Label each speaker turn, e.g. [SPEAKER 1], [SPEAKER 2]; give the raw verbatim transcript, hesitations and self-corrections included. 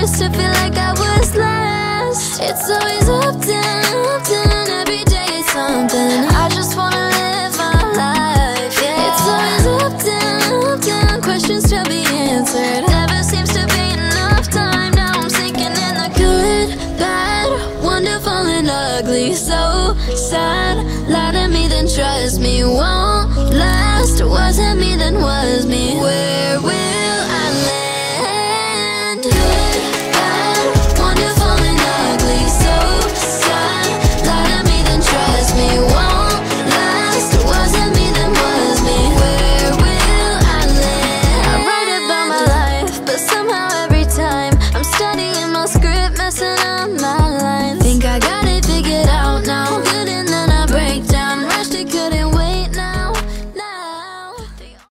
[SPEAKER 1] used to feel like I was last. It's always up, down, up, down. Every day it's something. I just wanna live my life, yeah. It's always up, down, up, down. Questions to be answered. Never seems to be enough time. Now I'm sinking in the good, bad, wonderful and ugly. So sad, lie to me then trust me. Won't